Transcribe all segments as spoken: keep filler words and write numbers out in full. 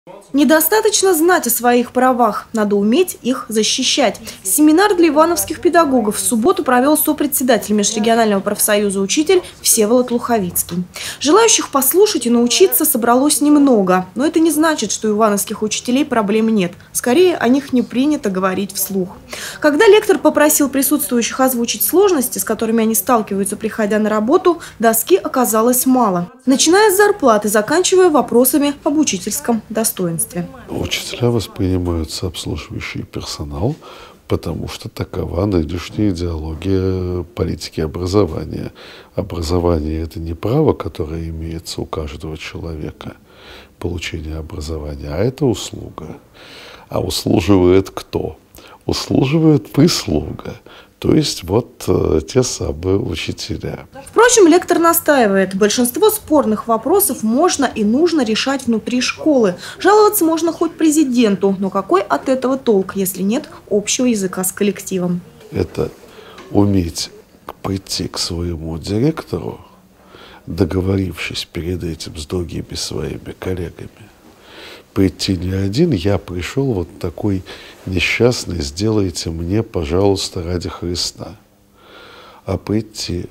Недостаточно знать о своих правах, надо уметь их защищать. Семинар для ивановских педагогов в субботу провел сопредседатель Межрегионального профсоюза «Учитель» Всеволод Луховицкий. Желающих послушать и научиться собралось немного, но это не значит, что у ивановских учителей проблем нет. Скорее, о них не принято говорить вслух. Когда лектор попросил присутствующих озвучить сложности, с которыми они сталкиваются, приходя на работу, доски оказалось мало. Начиная с зарплаты, заканчивая вопросами об учительском достоинстве. Учителя воспринимаются обслуживающий персонал, потому что такова нынешняя идеология политики образования. Образование – это не право, которое имеется у каждого человека, получение образования, а это услуга. А услуживает кто? Услуживает прислуга. То есть вот э, те самые учителя. Впрочем, лектор настаивает, большинство спорных вопросов можно и нужно решать внутри школы. Жаловаться можно хоть президенту, но какой от этого толк, если нет общего языка с коллективом? Это уметь пойти к своему директору, договорившись перед этим с другими своими коллегами. Прийти не один, я пришел вот такой несчастный, сделайте мне, пожалуйста, ради Христа. А прийти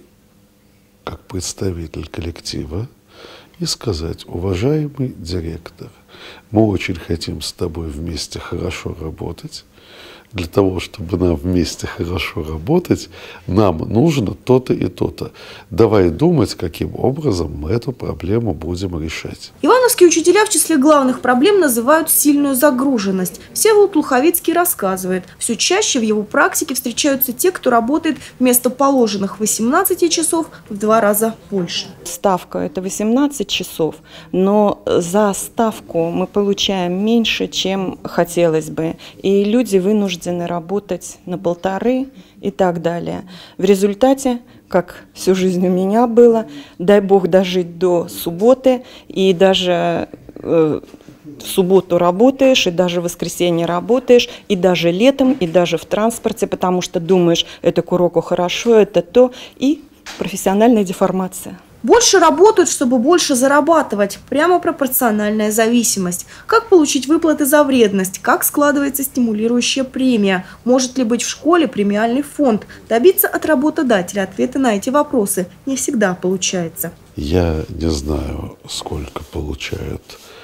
как представитель коллектива и сказать: уважаемый директор, мы очень хотим с тобой вместе хорошо работать. Для того, чтобы нам вместе хорошо работать, нам нужно то-то и то-то. Давай думать, каким образом мы эту проблему будем решать. Ивановские учителя в числе главных проблем называют сильную загруженность. Всеволод Луховицкий рассказывает, все чаще в его практике встречаются те, кто работает вместо положенных восемнадцати часов в два раза больше. Ставка – это восемнадцать часов, но за ставку мы получаем меньше, чем хотелось бы. И люди вынуждены работать на полторы и так далее. В результате, как всю жизнь у меня было, дай бог дожить до субботы, и даже э, в субботу работаешь, и даже в воскресенье работаешь, и даже летом, и даже в транспорте, потому что думаешь, это к уроку хорошо, это то, и профессиональная деформация. Больше работают, чтобы больше зарабатывать. Прямо пропорциональная зависимость. Как получить выплаты за вредность? Как складывается стимулирующая премия? Может ли быть в школе премиальный фонд? Добиться от работодателя ответа на эти вопросы не всегда получается. Я не знаю, сколько получают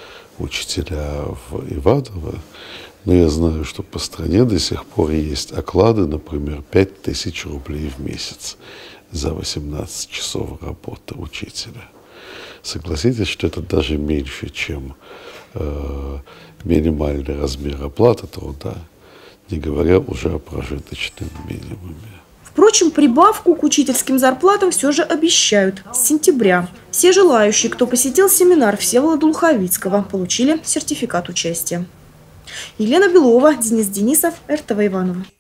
учителя в Иваново, но я знаю, что по стране до сих пор есть оклады, например, пять тысяч рублей в месяц за восемнадцать часов работы учителя. Согласитесь, что это даже меньше, чем э, минимальный размер оплаты труда, не говоря уже о прожиточном минимуме. Впрочем, прибавку к учительским зарплатам все же обещают с сентября. Все желающие, кто посетил семинар Всеволода Луховицкого, получили сертификат участия. Елена Белова, Денис Денисов, эр тэ вэ Иваново.